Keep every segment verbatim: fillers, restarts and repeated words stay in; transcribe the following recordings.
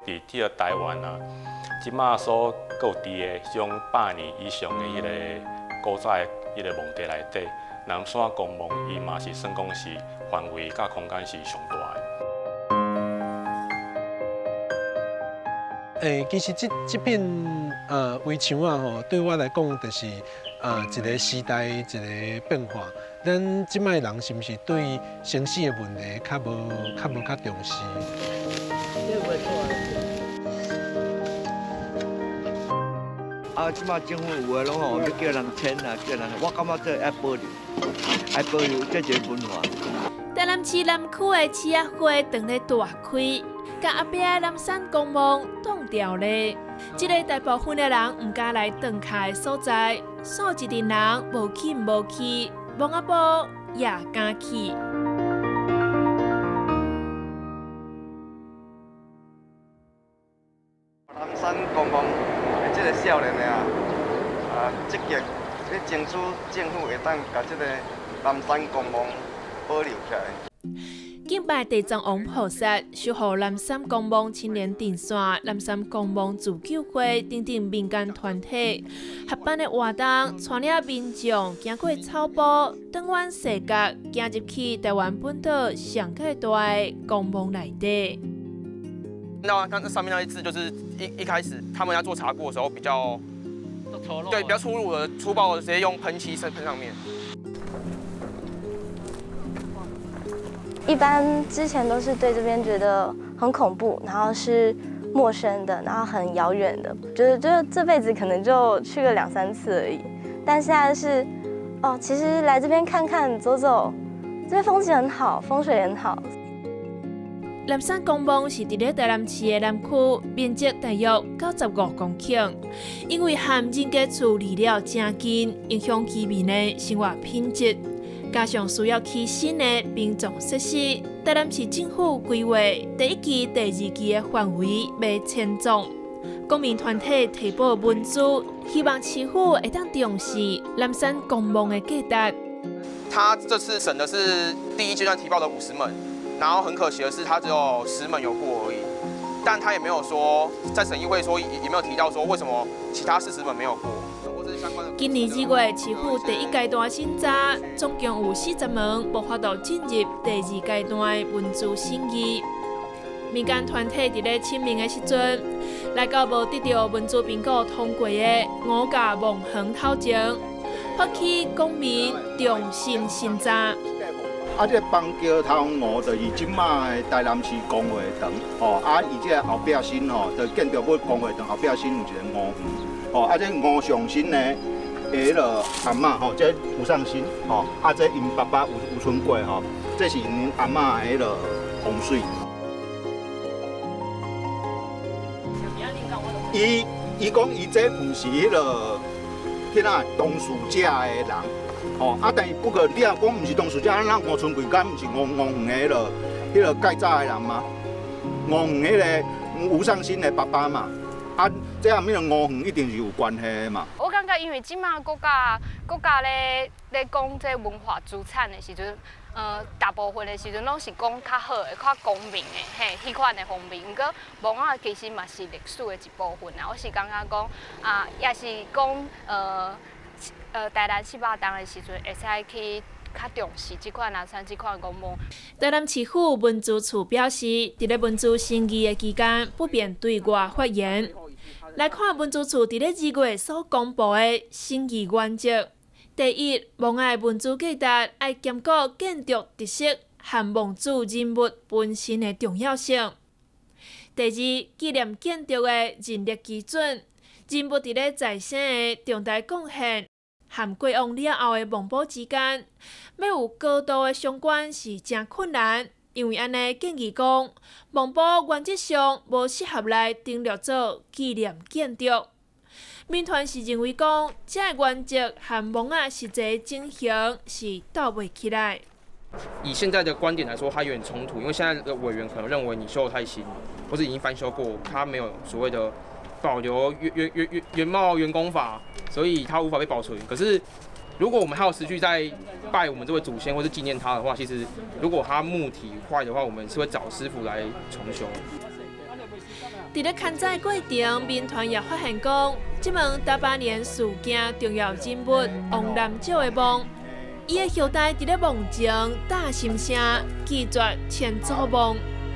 伫即个台湾啊，即马所各有伫的种百年以上的迄个古早的迄个墓地内底，南山公墓伊嘛是算讲是范围甲空间是上大的。 诶，其实这这片呃围墙啊吼，对我来讲就是呃一个时代一个变化。咱即摆人是毋是对生死的问题较无较无较重视？ 啊，即摆政府有诶拢吼要叫人签啊，叫人，我感觉这爱保留，爱保留这个文化。 台南市南区的市役会正在大开。 甲后壁的南山公墓挡掉咧，即个大部分的人唔敢来登开的所在，数一群人无去无去，望啊无也敢去。 南山公墓的这个少年的啊，啊积极咧争取政府会当甲这个南山公墓保留起来。 敬拜地藏王菩萨，守护南山公墓青年电线、南山公墓自救会等等民间团体合办的活动，带领民众行过草坡，登湾世界，行入去台湾本岛上界大的公墓内底。 那那上面那一字就是一一开始他们要做查过的时候比较，对比较粗鲁的、粗暴的，直接用喷漆喷喷上面。 一般之前都是对这边觉得很恐怖，然后是陌生的，然后很遥远的，觉得就这辈子可能就去个两三次而已。但现在是，哦，其实来这边看看、走走，这边风景很好，风水很好。 南山公墓是伫咧台南市的南区，面积大约九十五公顷，因为和人家厝离了真近，影响居民的生活品质。 加上需要起新的殡葬设施，台南市政府规划第一期、第二期的范围要迁葬。公民团体提报文书，希望市府会当重视南山公墓的价值。 他这次审的是第一阶段提报的五十门，然后很可惜的是，他只有十门有过而已。但他也没有说在审议会说也也没有提到说为什么其他四十门没有过。 今年二月，市府第一阶段审查，总共有四十门无法度进入第二阶段的文书审议。民间团体伫咧清明的时阵，来到无得到文书评估通过的五甲望乡头前，发起公民重新审查。 啊，这邦桥头五就是即马的台南市公会堂，哦，啊，伊这后壁身吼，就建筑物公会堂后壁身有一个五园。 哦，啊，这吴上新呢，下落阿嬷吼，这吴上新吼，啊，这因爸爸吴吴春贵吼，这是因阿嬷下落洪水。伊伊讲伊这唔是迄落，迄哪当事者的人，吼，啊，但是不过你若讲唔是当事者，咱吴春贵敢唔是吴吴园迄落，迄落盖早的人吗？吴园迄个吴上新的爸爸嘛。 啊，这样面的五园一定是有关系的嘛。 我感觉，因为即马国家国家咧咧讲这文化资产的时阵，呃，大部分的时阵拢是讲较好的、较公平的，嘿，迄款的方面。不过，墓仔其实嘛是历史的一部分啊。我是感觉讲啊，也是讲呃呃，台南七八档的时阵，会使去。 较重视这款南山这款公墓。 台南市府文资处表示，伫咧文资审议的期间，不便对外发言。来看文资处伫咧二月所公布的审议原则：第一，墓仔文资价值爱兼顾建筑特色和墓主人物本身的重要性；第二，纪念建筑的人力基准，人物伫咧在生的重大贡献。 和过往了后的墓碑之间，要有高度的相关是真困难，因为安尼建议讲，墓碑原则上无适合来登录做纪念建筑。民团是认为讲，这个原则和墓仔实际进行是斗袂起来。 以现在的观点来说，它有点冲突，因为现在的委员可能认为你修得太新，或是已经翻修过，它没有所谓的。 保留原原原原原貌原工法，所以它无法被保存。可是，如果我们还有持续在拜我们这位祖先或是纪念他的话，其实如果他木体坏的话，我们是会找师傅来重修。 伫咧刊载过程，民团也发现讲，这门大八年事件重要人物王南照的梦，伊的后代伫咧梦中大心声，拒绝前祖梦。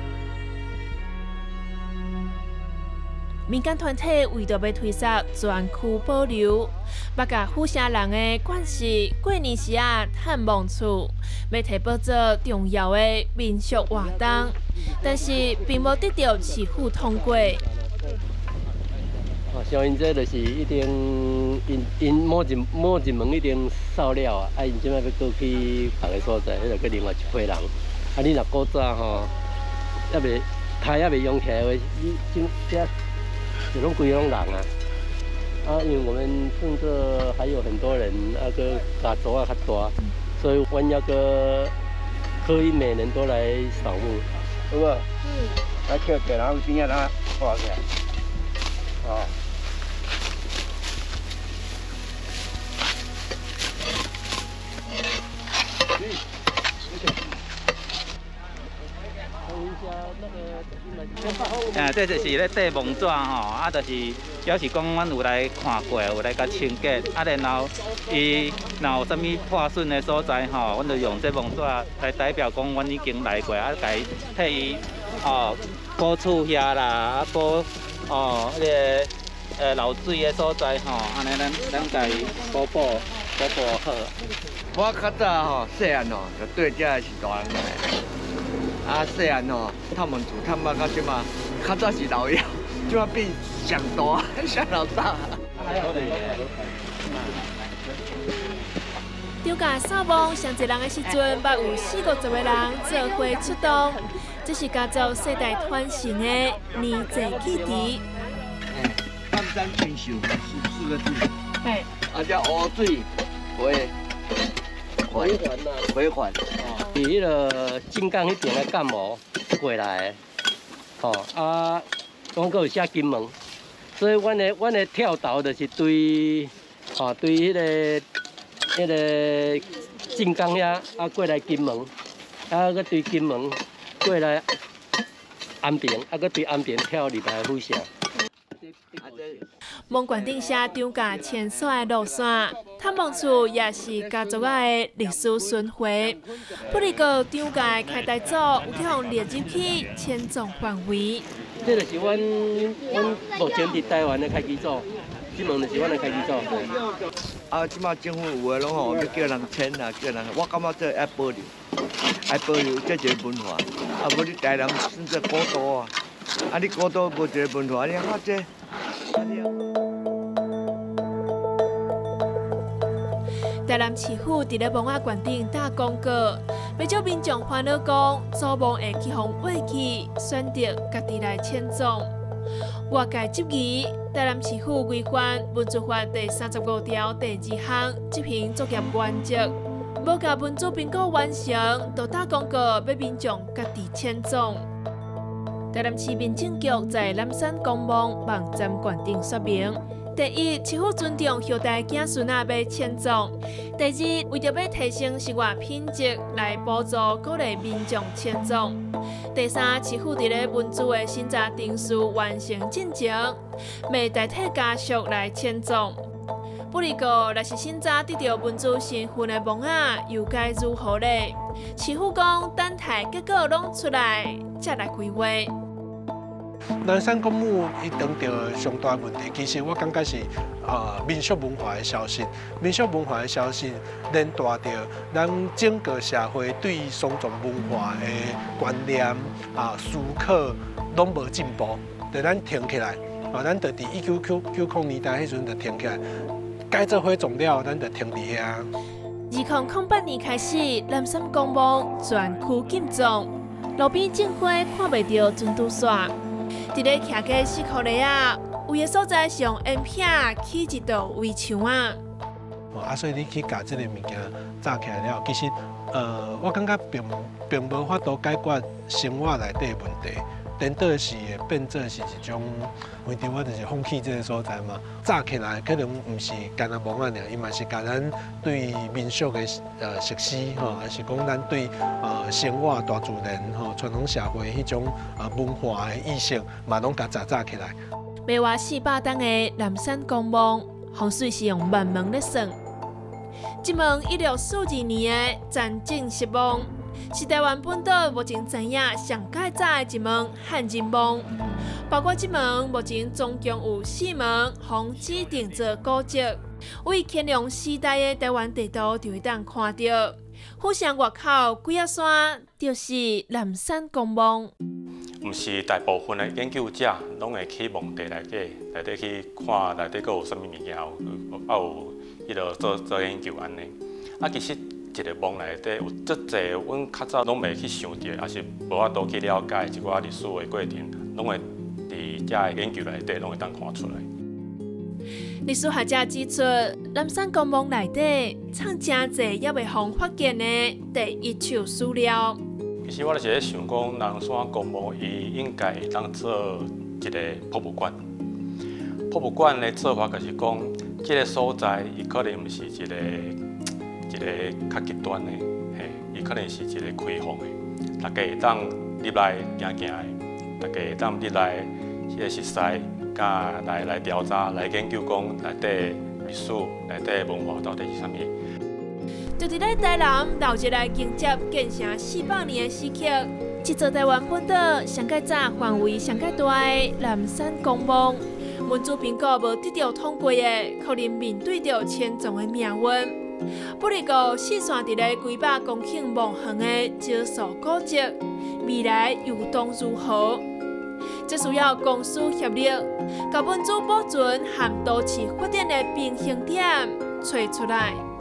民间团体为着要推测全区保留，北甲富城人的惯势，过年时啊探望厝，要提报做重要的民俗活动，但是并无得到市府通过。 哦，像因这就是一定因因某一某一门一定扫了啊，啊因即摆要过去别个所在，迄就去另外一批人。啊，你若古早吼，还袂他还袂用起来的话，你今这。这种规拢人啊，啊，因为我们甚至还有很多人那个家族啊较大，所以阮要个可以每年都来扫墓，好不？嗯。来捡捡，然后边仔咱挂起来，哦。 啊，这就是咧缀梦纸吼，啊，就是表示讲阮有来看过，有来甲清洁，啊，然后伊若有啥物破损的所在吼，阮就用这梦纸来代表讲阮已经来过，啊，甲伊替伊哦补厝遐啦，啊补哦迄个呃漏水的所在吼，安尼咱咱甲伊补补补补好。 我较早吼细汉吼，就对遮是大人来。啊，细汉吼，探门厝探啊，到即马，较早是老幺，即马变上大上老大。 丢架扫墓上侪人的时阵，捌有四五十个人做伙出动，这是家族世代传承的年节祭祀。 哎，三山清修四四个字。 对。 啊，叫乌水回。 回环呐， 回环， 哦，伫迄个金刚迄边的干毛过来的，吼啊，我阁有写金门，所以阮的阮的跳岛就是对，吼对迄个迄个金刚遐啊过来金门，啊搁对金门过来安平，啊搁对安平跳入来富城。 梦馆顶写张家千岁的路线，探望厝也是家族仔的历史巡回。不离个张家开台组有去互列入去千种范围。 这就是阮阮目前伫台湾的开机组，即门就是阮的开机组。 啊，即马政府有诶拢吼要叫人迁啊，叫人，我感觉这爱保留，爱保留这一个文化。啊，无你台南甚至古都啊，啊你古都无一个文化，你看这。 台南市府伫咧墓仔馆顶打广告，要叫民众烦恼讲祖墓会去互挖去，选择家己来迁葬。外界质疑台南市府违反《民族法》第三十五条第二项执行作业原则，无甲文字评估完成，就打广告要民众家己迁葬。台南市民政局在南山公墓网站馆顶说明：第一，市府尊重后代子孙仔要迁葬；第二，为着要提升生活品质，来补助鼓励民众迁葬；第三，市府伫咧文字的审查程序完成进程，未代替家属来迁葬。不离个，若是审查得到文字身份的墓仔，又该如何呢？市府讲，等待结果拢出来，才来规划。 南山公墓伊当着上大问题，其实我感觉是啊、呃、民俗文化的消失，民俗文化的消失，连带着咱整个社会对丧葬文化的观念啊思考拢无进步，就咱停起来，啊，咱就伫一九九九零年代迄阵就停起来，该做火葬了，咱就停伫遐。 二零零八年开始，南山公墓全区禁葬，路边种花看袂到准拄线。伫咧徛个四块犁啊，有个所在是用烟片起一道围墙啊。 哦，啊，所以你去甲即个物件炸起来了，其实，呃，我感觉并并无法度解决生活内底的问题。 颠倒是会变做是一种，为着我就是放弃这个所在嘛。早起来可能唔是干那忙啊尔，伊嘛是甲咱对民俗的呃熟悉吼，还是讲咱对呃生活大自然吼传统社会迄种呃文化的意识，嘛拢甲早早起来。 卖话四百担的南山公墓，风水是用万门咧算。这门一六四二年的战正石墓，是台湾本岛目前知影上较早的一门汉人墓。包括这门目前总共有四门，方指定做古迹。为乾隆时代的台湾地图就会当看到，府城外口几啊山就是南山公墓。 毋是大部分的研究者拢会去墓地内底内底去看内底佫有啥物物件，有啊有迄落做做研究安尼。啊，其实一个墓内底有足侪，阮较早拢袂去想着，也是无法度去了解一寡历史的过程，拢会伫遮的研究内底拢会当看出来。 历史学者指出，南山公墓内底藏真侪也未互发现的第一手史料。 其实我就是咧想讲，南山公墓伊应该会当做一个博物馆。博物馆的做法就是讲，这个所在伊可能毋是一个一个较极端的，嘿，伊可能是一个开放的，大家会当入来行行的，大家会当入来迄个熟悉，甲来来调查、来研究讲内底历史、内底文化到底是啥物。 就伫咧台南留一来迎接建成四百年的史刻，这座台湾本岛上较早、范围上较大的南山公墓，文字评估无得到通过的，可能面对着千重的命运。不离个四散伫咧几百公顷墓园的少数古迹，未来又当如何？这需要公私协力，把文字保存和都市发展的平衡点找出来。